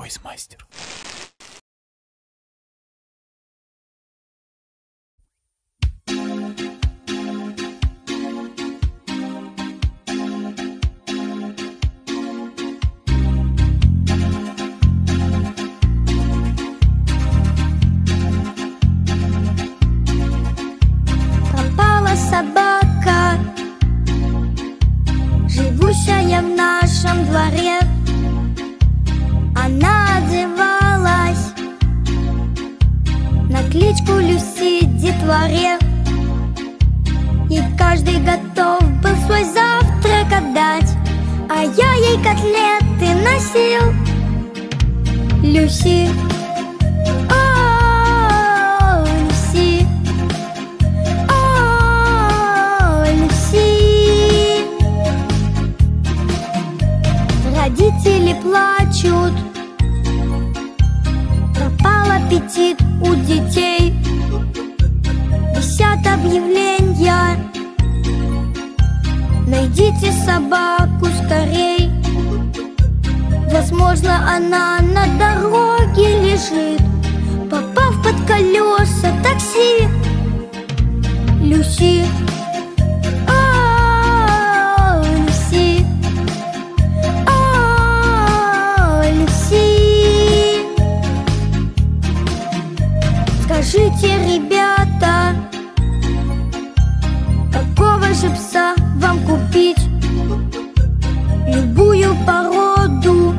Нойзмастер. Пропала собака, живущая в нашем дворе. Она одевалась на кличку Люси детворе. И каждый готов был свой завтрак отдать, а я ей котлеты носил. Люси, о, Люси, о, Люси. Родители плачут, пропал аппетит у детей. Висят объявления: найдите собаку скорей. Возможно, она на дороге лежит, попав под колеса такси. Люси, о, Люси, о, Люси. Скажите, ребята, какого же пса вам купить? Любую породу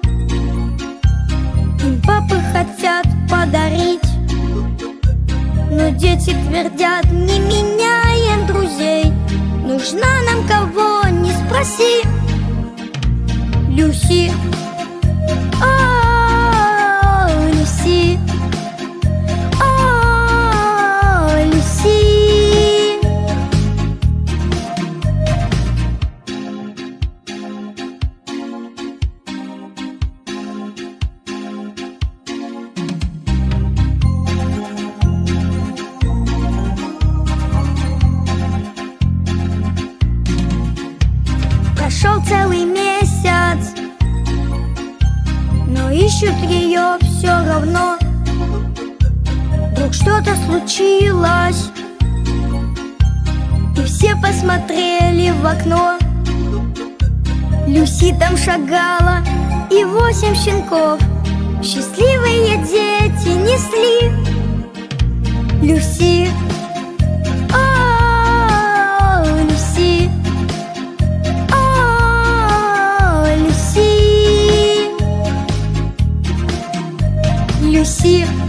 им папы хотят подарить. Но дети твердят: не меняем друзей, нужна нам кого ни спроси. Люси, о, Люси, о, Люси. Прошел целый месяц, но ищут ее все равно. Вдруг что-то случилось, и все посмотрели в окно. Люси там шагала, и 8 щенков счастливые дети несли. Люси, о, Люси, о, Люси. Люси,